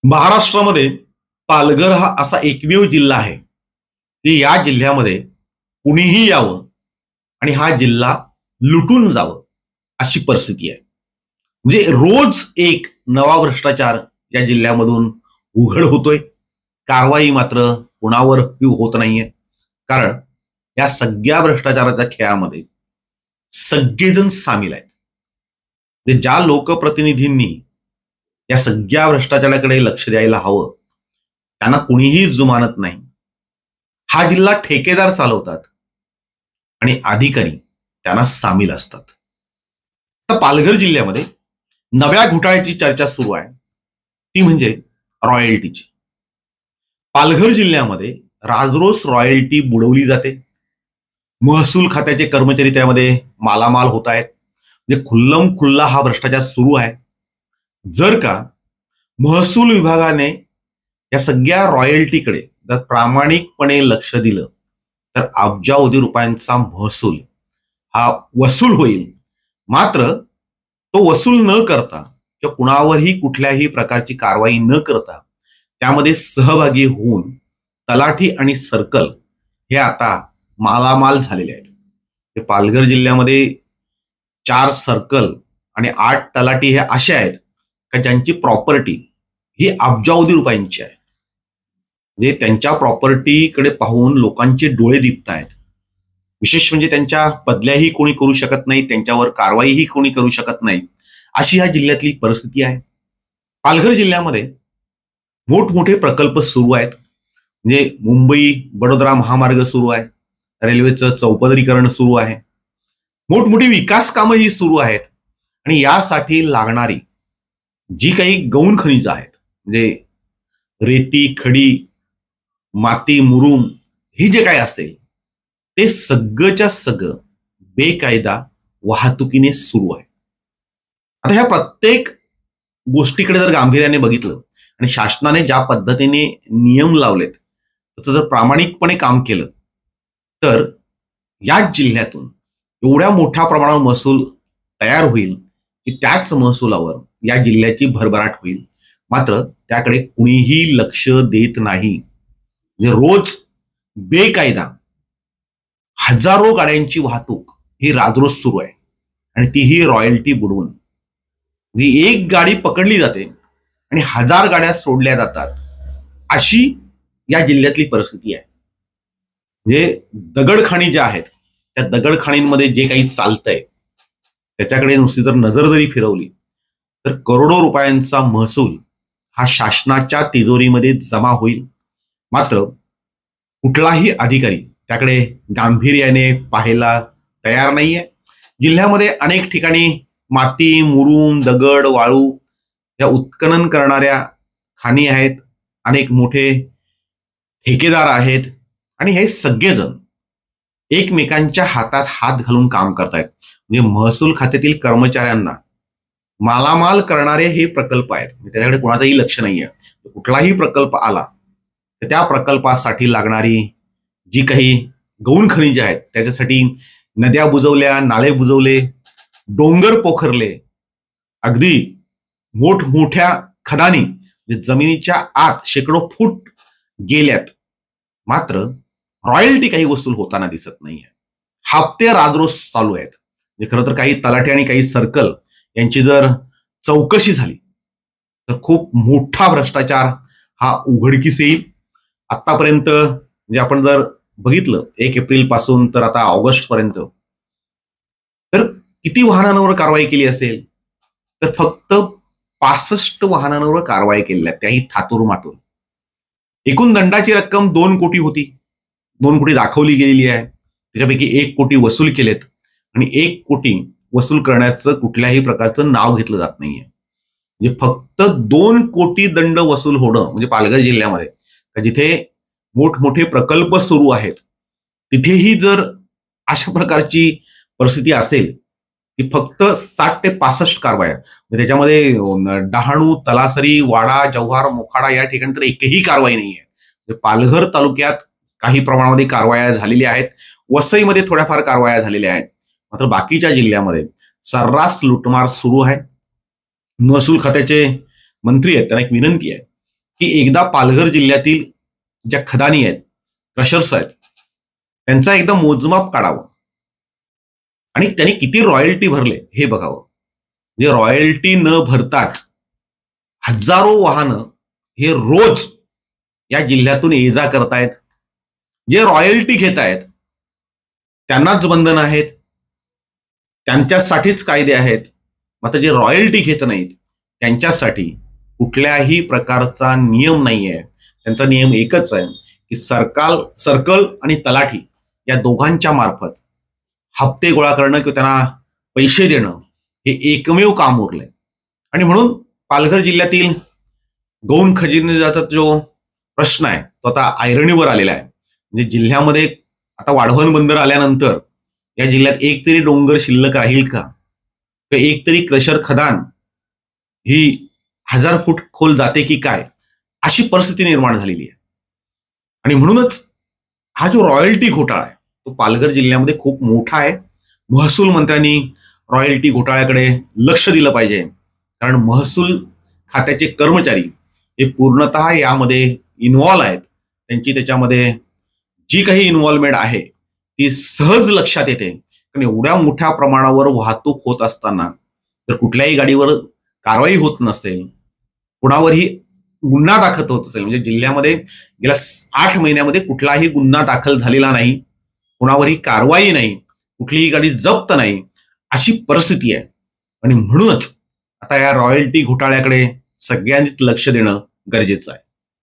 महाराष्ट्रामध्ये पालघर हा असा एकमेव जिल्हा आहे की या जिल्ह्यामध्ये कुणीही यावं आणि हा जिल्हा लुटून जावं अशी परिस्थिती आहे. म्हणजे रोज एक नवा भ्रष्टाचार या जिल्ह्यामधून उघड होतोय. कारवाई मात्र कुणावर होत नाहीये. कारण या सगळ्या भ्रष्टाचाराच्या खेळामध्ये सगळेजण सामील आहेत. ज्या लोकप्रतिनिधींनी या सगळ्या भ्रष्टाचाराकडे लक्ष द्यायला हवं त्यांना कुणीही जुमानत नाही. हा जिल्हा ठेकेदार चालवतात आणि अधिकारी त्यांना सामील असतात. तर पालघर जिल्ह्यामध्ये नव्या घोटाळ्याची चर्चा सुरू आहे, ती म्हणजे रॉयल्टीची. पालघर जिल्ह्यामध्ये राजरोस रॉयल्टी बुडवली जाते. महसूल खात्याचे कर्मचारी त्यामध्ये मालामाल होत आहेत. म्हणजे खुल्लम खुल्ला हा भ्रष्टाचार सुरू आहे. जर का महसूल विभागाने या सगळ्या रॉयल्टीकडे जर प्रामाणिकपणे लक्ष दिलं तर अब्जावधी रुपयांचा महसूल हा वसूल होईल. मात्र तो वसूल न करता किंवा कुणावरही कुठल्याही प्रकारची कारवाई न करता त्यामध्ये सहभागी होऊन तलाठी आणि सर्कल हे आता मालामाल झालेले आहेत. पालघर जिल्ह्यामध्ये 4 सर्कल आणि 8 तलाठी हे असे आहेत का ज्यांची प्रॉपर्टी ही अब्जावधी रुपयांची आहे. जे त्यांच्या प्रॉपर्टीकडे पाहून लोकांचे डोळे दिपत आहेत. विशेष म्हणजे त्यांच्या बदल्याही कोणी करू शकत नाही, त्यांच्यावर कारवाईही कोणी करू शकत नाही, अशी ह्या जिल्ह्यातली परिस्थिती आहे. पालघर जिल्ह्यामध्ये मोठमोठे प्रकल्प सुरू आहेत. म्हणजे मुंबई बडोदरा महामार्ग सुरू आहे, रेल्वेचं चौपदरीकरण सुरू आहे, मोठमोठी विकास कामं ही सुरू आहेत. आणि यासाठी लागणारी जी काही गौण खनिजं आहेत, म्हणजे रेती, खडी, माती, मुरुम, हे जे काही असेल ते सगळंच्या सगळं बेकायदा वाहतुकीने सुरू आहे. आता ह्या प्रत्येक गोष्टीकडे जर गांभीर्याने बघितलं आणि शासनाने ज्या पद्धतीने नियम लावलेत तसं जर प्रामाणिकपणे काम केलं तर या जिल्ह्यातून एवढ्या मोठ्या प्रमाणावर महसूल तयार होईल की त्याच महसुलावर या जिल्ह्याची भरभराट होईल. मात्र त्याकडे कुणीही लक्ष देत नाही. म्हणजे रोज बेकायदा हजारो गाड्यांची वाहतूक ही राजरोज सुरू आहे आणि तीही रॉयल्टी बुडवून. जी एक गाडी पकडली जाते आणि 1000 गाड्या सोडल्या जातात, अशी या जिल्ह्यातली परिस्थिती आहे. म्हणजे दगडखाणी ज्या आहेत त्या दगडखाणींमध्ये जे काही चालतंय त्याच्याकडे नुसती जर नजर जरी फिरवली तर करोडो रुपयांचा महसूल हा शासनाच्या तिजोरीमध्ये जमा होईल. मात्र कुठलाही अधिकारी त्याकडे गांभीर्याने पाहायला तयार नाहीये. जिल्ह्यामध्ये अनेक ठिकाणी माती, मुरुम, दगड, वाळू या उत्खनन करणाऱ्या खाणी आहेत. अनेक मोठे ठेकेदार आहेत आणि हे सगळेजण एकमेकांच्या हातात हात घालून काम करतायत. म्हणजे महसूल खात्यातील कर्मचाऱ्यांना मालामाल करणारे हे प्रकल्प आहेत. त्याच्याकडे कोणाचंही लक्ष नाहीये. कुठलाही प्रकल्प आला तर त्या प्रकल्पासाठी लागणारी जी काही गौण खनिजे आहेत त्याच्यासाठी नद्या बुजवल्या, नाळे बुजवले, डोंगर पोखरले, अगदी मोठमोठ्या खदानी जमिनीच्या आत शेकडो फूट गेल्यात. मात्र रॉयल्टी काही वसूल होताना दिसत नाहीये. हप्ते राजरोज चालू आहेत. म्हणजे खरं तर काही तलाठी आणि काही सर्कल यांची जर चौकशी झाली तर खूप मोठा भ्रष्टाचार हा उघडकीस येईल. आतापर्यंत म्हणजे आपण जर बघितलं 1 एप्रिल पासून तर आता ऑगस्ट पर्यंत तर किती वाहनांवर कारवाई केली असेल तर फक्त 65 वाहनांवर कारवाई केलेल्या, त्याही थातूर मातूर. एकूण दंडाची रक्कम 2 कोटी होती. 2 कोटी दाखवली गेलेली आहे. त्याच्यापैकी 1 कोटी वसूल केलेत आणि 1 कोटी वसूल करण्याचं कुठल्याही प्रकारचं नाव घेतलं जात नाहीये. म्हणजे फक्त 2 कोटी दंड वसूल होणं म्हणजे पालघर जिल्ह्यामध्ये जिथे मोठमोठे प्रकल्प सुरू आहेत तिथेही जर अशा प्रकारची परिस्थिती असेल की फक्त 60 ते 65 कारवाया, त्याच्यामध्ये डहाणू, तलासरी, वाडा, जव्हार, मोखाडा या ठिकाणी तर एकही कारवाई नाहीये. पालघर तालुक्यात काही प्रमाणामध्ये कारवाया झालेल्या आहेत. वसईमध्ये थोड्याफार कारवाया झालेल्या आहेत. मात्र बाकीच्या जिल्ह्यामध्ये सर्रास लुटमार सुरू आहे. महसूल खात्याचे मंत्री आहेत, त्यांना एक विनंती आहे की एकदा पालघर जिल्ह्यातील ज्या खदानी आहेत, क्रशर्स आहेत, त्यांचा एकदा मोजमाप काढावं आणि त्यांनी किती रॉयल्टी भरले हे बघावं. म्हणजे रॉयल्टी न भरताच हजारो वाहनं हे रोज या जिल्ह्यातून ये जा करतायत. जे रॉयल्टी घेत आहेत त्यांनाच बंधन आहेत, त्यांच्यासाठीच कायदे आहेत. मात्र जे रॉयल्टी घेत नाहीत त्यांच्यासाठी कुठल्याही प्रकारचा नियम नाही आहे. त्यांचा नियम एकच आहे की सर्कल आणि तलाठी या दोघांच्या मार्फत हप्ते गोळा करणं किंवा त्यांना पैसे देणं हे एकमेव काम उरलंय. आणि म्हणून पालघर जिल्ह्यातील गौण खजिन्याचा जो प्रश्न आहे तो आता ऐरणीवर आलेला आहे. म्हणजे जिल्ह्यामध्ये आता वाढवण बंदर आल्यानंतर या जिल्ह्यात एक तरी डोंगर शिल्लक राहील का, एक तरी क्रशर खदान ही 1000 फूट खोल जाते की काय, अशी परिस्थिती निर्माण झालेली आहे. आणि म्हणूनच हा जो रॉयल्टी घोटाळा आहे तो पालघर जिल्ह्यामध्ये खूप मोठा आहे. महसूल मंत्र्यांनी रॉयल्टी घोटाळ्याकडे लक्ष दिलं पाहिजे, कारण महसूल खात्याचे कर्मचारी हे पूर्णतः यामध्ये इन्व्हॉल्व आहेत. त्यांची त्याच्यामध्ये जी काही इन्व्हॉल्वमेंट आहे ती सहज लक्षात येते. कारण एवढ्या मोठ्या प्रमाणावर वाहतूक होत असताना जर कुठल्याही गाडीवर कारवाई होत नसेल, कुणावरही गुन्हा दाखल होत असेल, म्हणजे जिल्ह्यामध्ये गेल्या 8 महिन्यामध्ये कुठलाही गुन्हा दाखल झालेला नाही, कुणावरही कारवाई नाही, कुठलीही गाडी जप्त नाही, अशी परिस्थिती आहे. आणि म्हणूनच आता या रॉयल्टी घोटाळ्याकडे सगळ्यांनीच लक्ष देणं गरजेचं आहे.